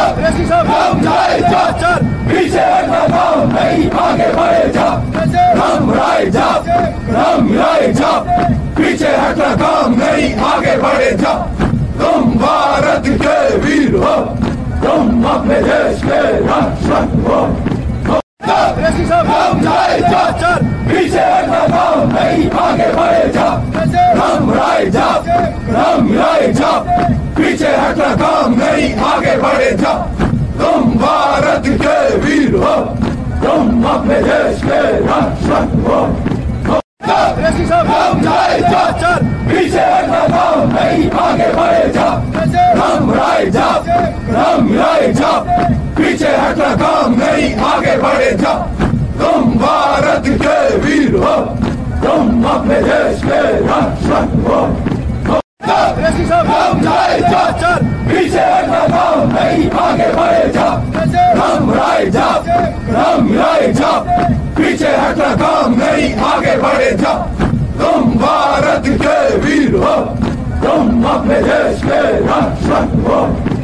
पीछे हटना काम नहीं, आगे बढ़े जा। राम राय जा, राम राय जा, पीछे हटना काम नहीं, आगे बढ़े जा। तुम भारत के वीर हो, तुम अपने देश के रक्षक हो। राम राय जा, पीछे हटना काम नहीं, आगे बढ़े जा। राम राय जा, राम राय जा, पीछे हटना काम नहीं, आगे बढ़े जा। तुम भारत के वीर हो, तुम अपने देश के रक्षक हो। राम राय जा, पीछे हटना काम नहीं, आगे बढ़े जा। राम राय जा, राम राय जा, पीछे हटना काम नहीं, आगे बढ़े जा। तुम भारत के वीर हो, तुम अपने देश के रक्षक हो। राम राय जा, पीछे हटना काम नहीं, आगे बढ़े जा। राम राय जा, राम राय जा, पीछे हटना काम नहीं, आगे बढ़े जा। तुम भारत के वीर हो, तुम अपने देश के रक्षक हो।